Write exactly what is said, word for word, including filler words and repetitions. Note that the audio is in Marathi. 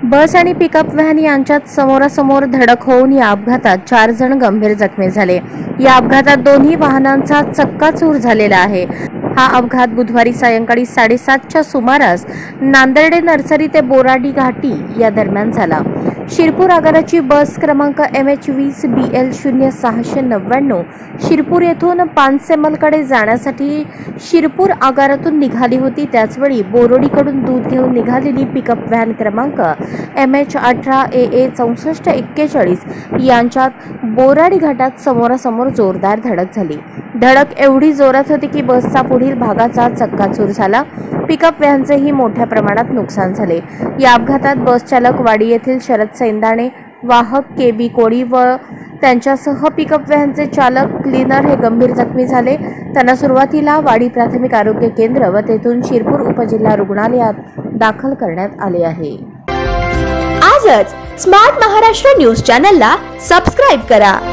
बस आणि पिकअप व्हॅन यांच्यात समोरासमोर धडक होऊन या अपघातात चार जण गंभीर जखमी झाले। या अपघातात दोन्ही वाहनांचा चक्काचूर झालेला आहे। हा अपघात बुधवारी सायंकाळी साडेसातच्या सुमारास नांदर्डे नर्सरी ते बोराडी घाटी या दरम्यान झाला। शिरपूर आगाराची बस क्रमांक एम एच वीस बी एल शून्य सहाशे नव्याण्णव शिरपूर येथून पानसेमलकडे जाण्यासाठी शिरपूर आगारातून निघाली होती। त्याचवेळी बोरोडीकडून दूध घेऊन निघालेली पिकअप व्हॅन क्रमांक एम एच अठरा ए ए चौसष्ट एक्केचाळीस यांच्यात बोराडी घाटात समोरासमोर जोरदार धडक झाली। धडक एवढी जोरात होती की बसचा पुढील भागाचा चक्काचूर झाला। पिकअप व्हॅनचेही मोठ्या प्रमाणात नुकसान झाले। या अपघातात बस चालक वाडी येथील शरद सैंदाणे, वाहक के बी कोळी व त्यांच्यासह पिकअप व्हॅनचे चालक क्लीनर हे गंभीर जखमी झाले। त्यांना सुरुवातीला वाडी प्राथमिक आरोग्य केंद्र व तेथून शिरपूर उपजिल्हा रुग्णालयात दाखल करण्यात आले आहे। आजच स्मार्ट महाराष्ट्र न्यूज चॅनलला सबस्क्राइब करा।